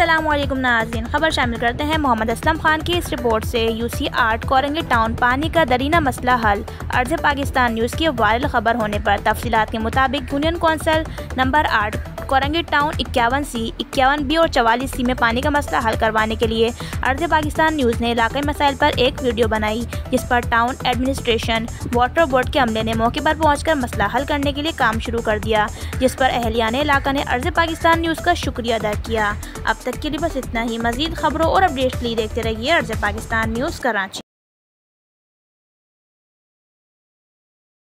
अस्सलामुअलैकुम नाज़रीन, खबर शामिल करते हैं मोहम्मद असलम खान की इस रिपोर्ट से। UC8 कोरंगी टाउन पानी का दरीना मसला हल। अर्ज़ पाकिस्तान न्यूज़ की वायरल खबर होने पर तफसीलात के मुताबिक union council number 8 Korangi town 51C, 51B और 44C में पानी का मसला हल करवाने के लिए अर्ज़ पाकिस्तान न्यूज़ ने इलाक़ाई मसाइल पर एक वीडियो बनाई, जिस पर टाउन एडमिनिस्ट्रेशन वाटर बोर्ड के अमले ने मौके पर पहुंचकर मसला हल करने के लिए काम शुरू कर दिया, जिस पर अहलियान इलाका ने अर्ज़ पाकिस्तान न्यूज़ का शुक्रिया अदा किया। अब तक के लिए बस इतना ही। मज़ीद खबरों और अपडेट्स के लिए देखते रहिए अर्ज़ पाकिस्तान न्यूज़ कराची।